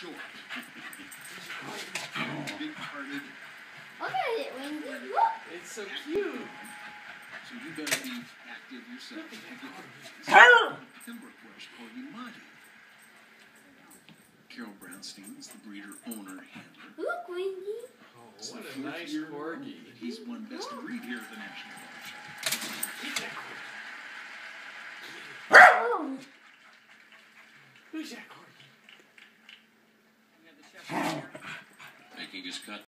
short. Big-hearted. Look at it, Wendy. Look. It's so cute. So you better be active yourself. Pembroke Welsh Corgi Monty. Carol Brownstein is the breeder, owner, handler. Look, Wendy. Oh, It's what the a fourth nice year in a row corgi. that he's won best of breed here at the National Dog Show. Oh. Who's that corgi? Making his cut